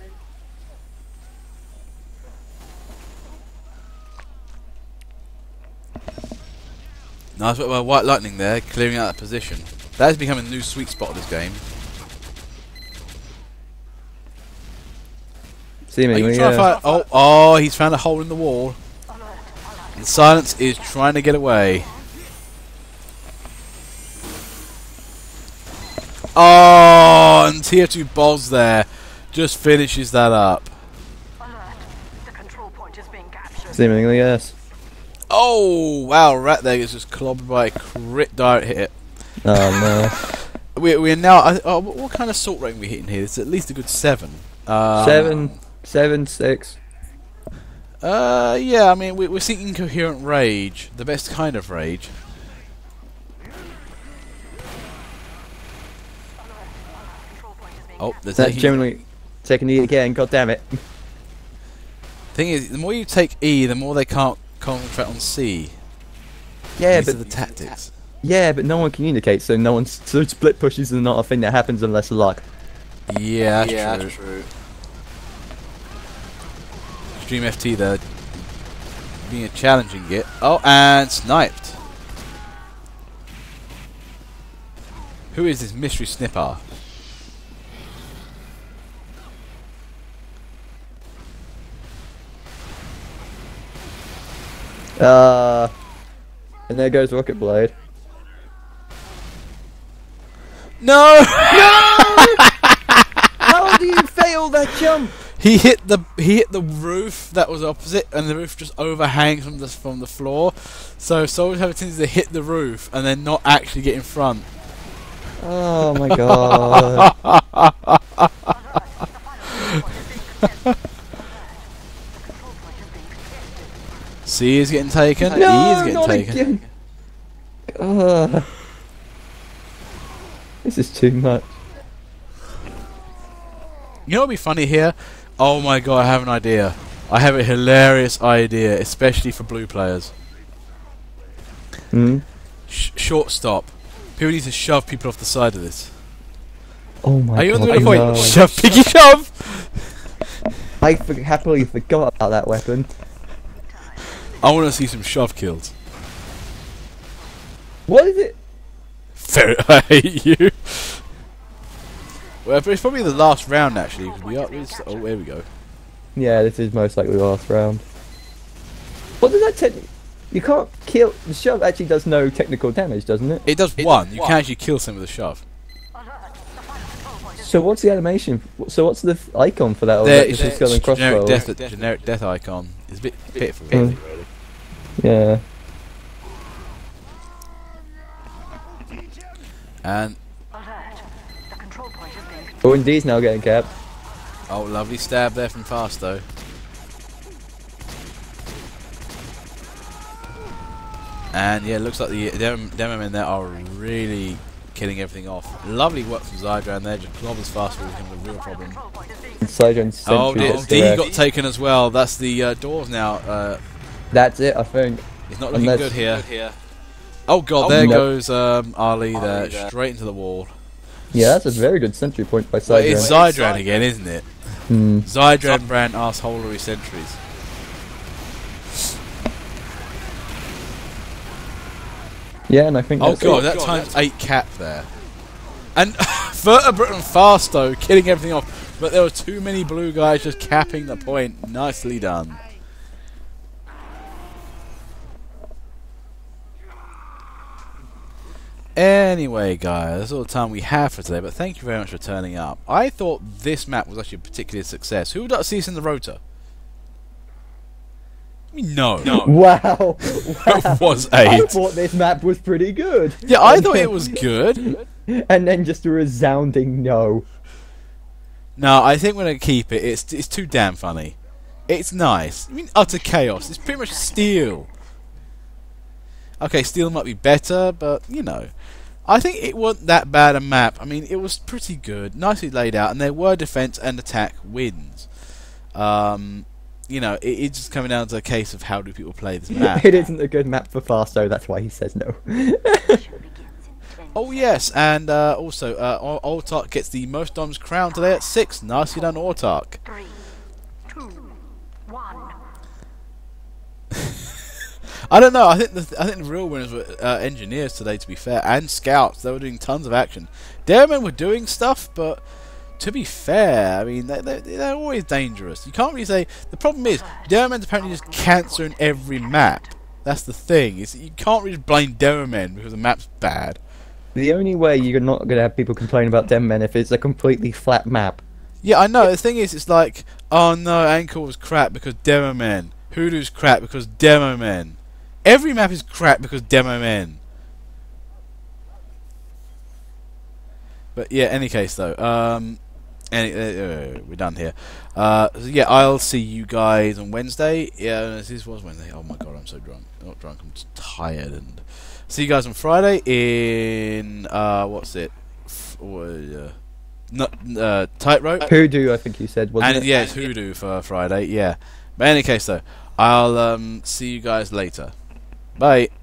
Nice bit of White Lightning there, clearing out that position. That is becoming a new sweet spot of this game. Are Seemingly, you trying to yeah. find? Oh, oh, he's found a hole in the wall. And Silence is trying to get away. Oh, and T F two Boz there just finishes that up. Alert. The control point is being captured. Seemingly, yes. Oh, wow, Rat there gets just clobbered by a crit direct hit. Oh no. We we're now. Uh, oh, what, what kind of salt rating are we hitting here? It's at least a good seven. Um, Seven, seven, six. Uh, yeah. I mean, we, we're seeing incoherent rage, the best kind of rage. Control point is being Oh, there's That's taking- generally taking E again. God damn it. Thing is, the more you take E, the more they can't concentrate on C. Yeah, These but are the tactics. yeah, but no one communicates, so no one so split pushes is not a thing that happens unless luck. Yeah, that's yeah, true. that's true. Extreme F T there, being a challenging git. Oh, and sniped. Who is this mystery snipper? Uh, and there goes Rocket Blade. No! How do you fail that jump? He hit the he hit the roof that was opposite, and the roof just overhangs from the from the floor. So soldiers have a tendency to hit the roof and then not actually get in front. Oh my god. C is getting taken. No, E is getting not taken. again. Uh, this is too much. You know what'd be funny here? Oh my god, I have an idea. I have a hilarious idea, especially for blue players. Hmm? Sh shortstop. People need to shove people off the side of this. Oh my Are you on god. the winning point? no. Shove, piggy shove! I for happily forgot about that weapon. I want to see some shove kills. What is it? Fair, I hate you. Well, but it's probably the last round actually. 'Cause we are. It's, oh, there we go. Yeah, this is most likely the last round. What does that technique? You can't kill. The shove actually does no technical damage, doesn't it? It does one. You can actually kill someone with a shove. So what's the animation? So what's the th icon for that? Or There, is it's that just skull and generic crossbow? death, generic death icon. It's a bit pitiful, Mm. really. Yeah. And Alert. The control point is being Oh, and D's now getting capped. oh, lovely stab there from Fasto. And yeah, it looks like the demo, demo men there are really killing everything off. Lovely work from Zydran there, just clobbers Fasto becomes a real problem. control point is being And Sidron Sentry Oh, dear, gets D direct. got taken as well. That's the uh, doors now. Uh, That's it, I think. it's not looking Unless- good here. Good here. Oh god, Oh, there no. goes um, Ali there, Ali there. straight into the wall. Yeah, that's a very good sentry point by But it's Sidron. Zydran again, isn't it? Hmm. Zydran brand arseholery sentries. Yeah, and I think Oh that's god, it. that times eight cap there. And Vertebrate and Fasto killing everything off, but there were too many blue guys just capping the point. Nicely done. Anyway, guys, that's all the time we have for today, but thank you very much for turning up. I thought this map was actually a particular success. Who would like to see us in the rotor? I mean, no. No. Wow. It was I eight. thought this map was pretty good. Yeah, I thought it was good. and then just a resounding no. No, I think we're gonna keep it. It's it's too damn funny. It's nice. I mean, utter chaos. It's pretty much steel. Okay, steel might be better, but you know, I think it wasn't that bad a map. I mean, it was pretty good, nicely laid out, and there were defense and attack wins. Um, you know, it, it's just coming down to a case of how do people play this map. It isn't a good map for Fasto, that's why he says no. Oh yes, and uh, also uh, Autark gets the most diamonds crown today at six. Nicely done, Autark. Three, two, one. I don't know. I think the I think the real winners were uh, engineers today. To be fair, and scouts. They were doing tons of action. Dairymen were doing stuff, but to be fair, I mean they they they're always dangerous. You can't really say. The problem is Dairymen's apparently just cancer in every map. That's the thing. Is you can't really blame Dairymen because the map's bad. The only way you're not going to have people complain about Demmen if it's a completely flat map. Yeah, I know. The thing is, it's like, oh no, Ankle was crap because Demo Men. Hoodoo's crap because Demo Men. Every map is crap because Demo Men. But yeah, any case though, um, any, uh, we're done here. Uh, so yeah, I'll see you guys on Wednesday. Yeah, this was Wednesday. Oh my god, I'm so drunk. I'm not drunk. I'm just tired. And see you guys on Friday in uh, what's it? F uh, not uh, Tightrope. Hoodoo, I think you said, wasn't And it? yeah, it's Hoodoo for Friday. Yeah. But in any case though, I'll um, see you guys later. Bye.